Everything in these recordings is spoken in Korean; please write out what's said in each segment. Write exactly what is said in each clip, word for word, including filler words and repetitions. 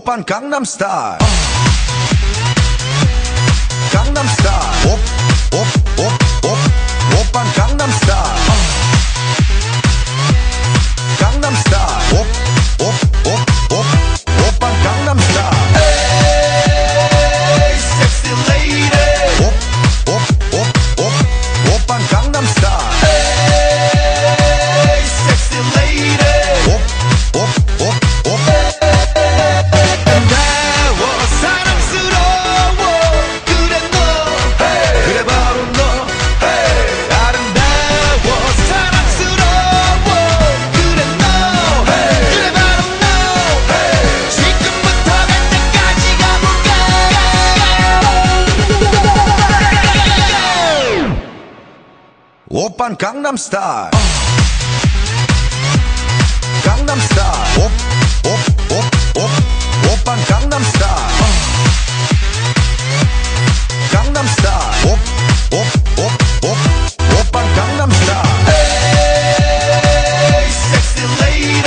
오빤 강남스타일 강남스타일 옵옵옵옵옵 오빤 강남스타일 강남스타일 옵옵옵옵 오빤 강남스타일 에이 섹시 레이디 옵옵옵옵 오빤 강남스타일 에이 섹시 레이디 옵옵옵옵 아름다워 사랑스러워 그래 너 그래 바로 너 아름다워 사랑스러워 그래 너 그래 바로 너 지금부터 갈 때까지 가볼까 오빤 강남스타일 강남스타일 옵옵옵옵 오빤 강남스타일 강남스타일 옵옵옵옵 오빤 강남스타일 에이 섹시 레이디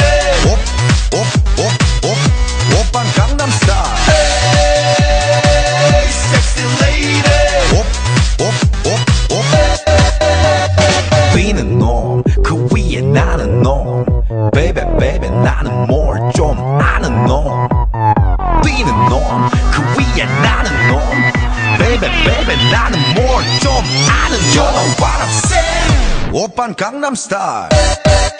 옵옵옵옵 오빤 강남스타일 에이 섹시 레이디 옵옵옵옵 비는 놈 그 위에 나는 놈 베이베 베이베 나는 뭘 좀 아는 놈 비는 놈 그 위에 나는 놈 베이베 베이베 나는 뭘 좀 아는 놈 You know what I'm saying 오빤 강남스타일